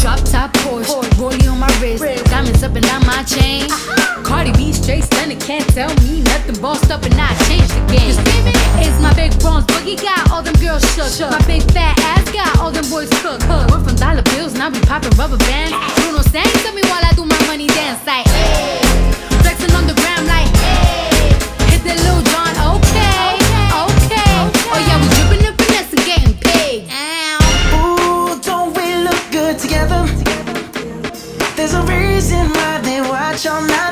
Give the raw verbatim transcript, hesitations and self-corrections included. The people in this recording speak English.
Drop top Porsche, rollie on my wrist, diamonds up and down my chain. Cardi B straight stunning, can't tell me nothing. Bossed up and I changed the game. It's my big bronze boogie, got all them girls shook. My big fat ass got all them boys cooked. Went from dollar bills, now we popping rubber bands. Bruno sang to me while I do my money dance like hey. Flexing on the gram like hey. Hit that Lil Jon, okay, okay. Oh yeah, we dripping the finesse and getting paid. Ooh, don't we look good together? There's a reason why they watch all night.